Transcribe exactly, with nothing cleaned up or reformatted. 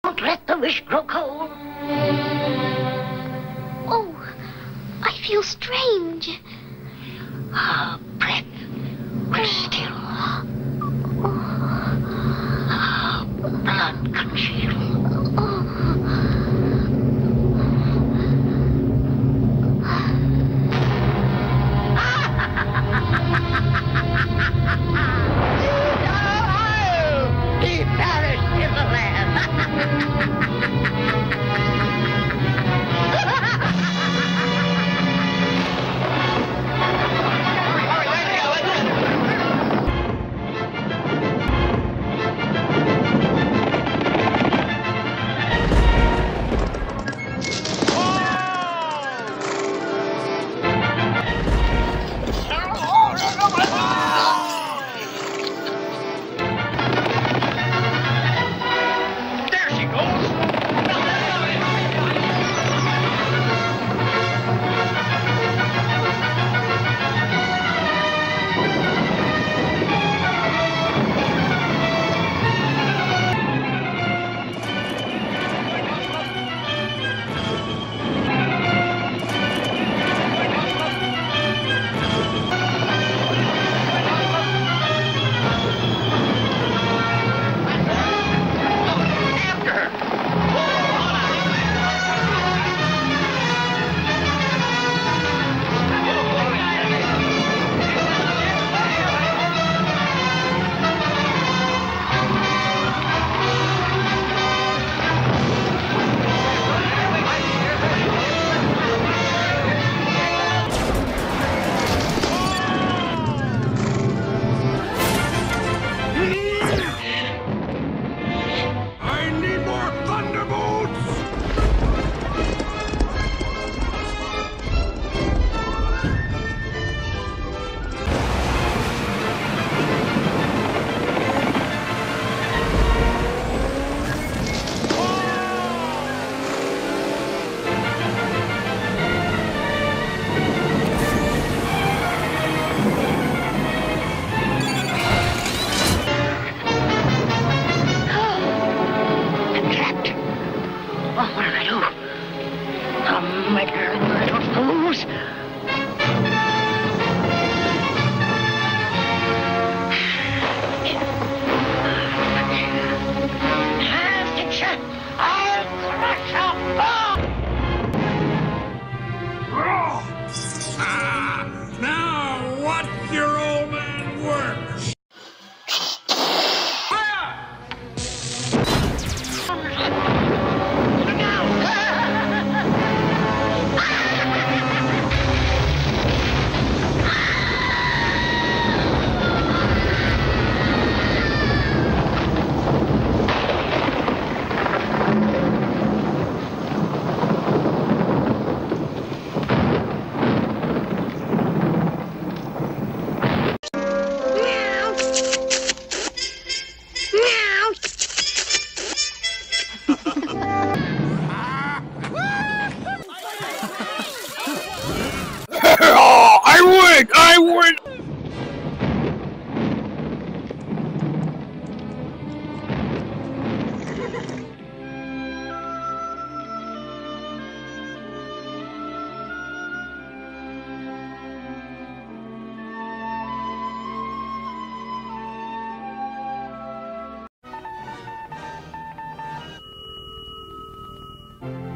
Don't let the wish grow cold. Oh, I feel strange. Her breath was still. Her blood congealed. He perished in the land. What did I do? The meddling little fools! I'll get you! I'll crush your bones! Ah, now what's your old man worth? I would! I would! You